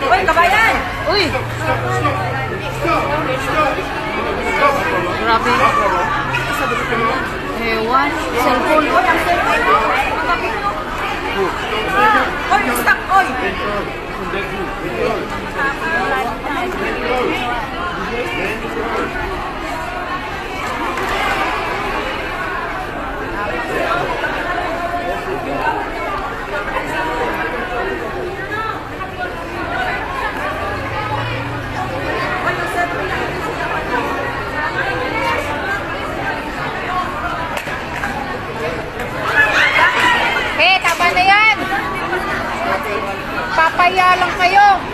Uy, kabayan! Uy! Grabe. Ewan. Cellphone. Uy, ang cellphone mo! Uy, stop! Uy! Tama na yan. Papaya lang kayo.